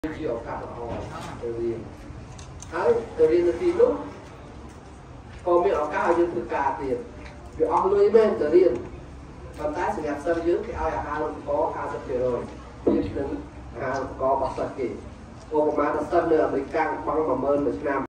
ជាឱកាសល្អទៅរៀនហើយទៅរៀននៅទីនោះក៏មានឱកាសឲ្យយើងធ្វើការទៀតវាអស់លុយមែនទៅរៀនប៉ុន្តែសម្រាប់សិស្សយើងគេឲ្យអាហារូបករណ៍ 50% ទៀតនឹងអាហារូបករណ៍របស់សិស្សគេឧបមាថាសិស្សនៅអាមេរិកបង់ 100,000 មួយឆ្នាំ